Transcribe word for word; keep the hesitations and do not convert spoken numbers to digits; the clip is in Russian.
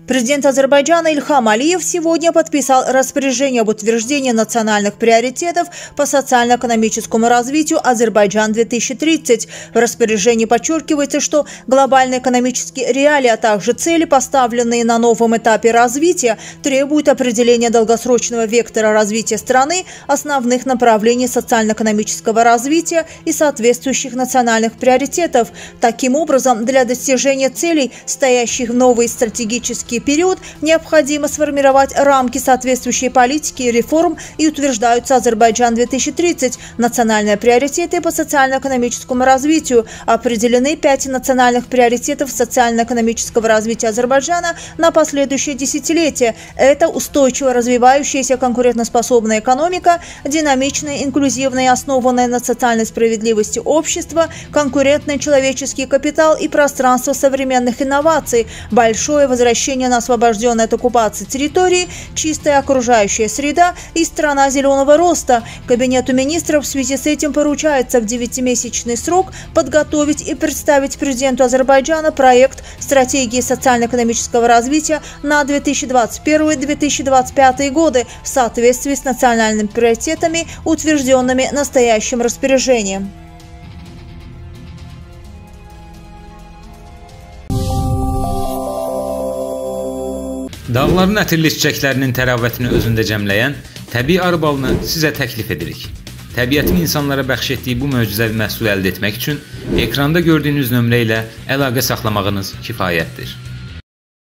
Президент Азербайджана Ильхам Алиев сегодня подписал распоряжение об утверждении национальных приоритетов по социально-экономическому развитию Азербайджан две тысячи тридцать. В распоряжении подчеркивается, что глобальные экономические реалии, а также цели, поставленные на новом этапе развития, требуют определения долгосрочного вектора развития страны, основных направлений социально-экономического развития и соответствующих национальных приоритетов. Таким образом, для достижения целей, стоящих в новый стратегический период, необходимо сформировать рамки соответствующей политики и реформ, и утверждаются Азербайджан две тысячи тридцать. Национальные приоритеты по социально-экономическому развитию. Определены пять национальных приоритетов социально-экономического развития Азербайджана на последующее десятилетие. Это устойчиво развивающаяся конкурентоспособная экономика, динамичное, инклюзивное, основанное на социальной справедливости общество, конкурентный человеческий капитал и пространство современных инноваций, большое возвращение на освобожденные от оккупации территории, чистая окружающая среда и страна зеленого роста. Кабинету министров в связи с этим поручается в девятимесячный срок подготовить и представить президенту Азербайджана проект стратегии социально-экономического развития на две тысячи двадцать первый — две тысячи двадцать пятый годы в соответствии с национальными приоритетами, утвержденными настоящим распоряжением. Dağların ətirli çiçəklərinin təravətini özündə cəmləyən təbii arı balını sizə təklif edirik. Təbiətin insanlara bəxş etdiyi bu möcüzəvi məhsulu əldə etmək üçün ekranda gördüyünüz nömrə ilə əlaqə saxlamağınız kifayətdir.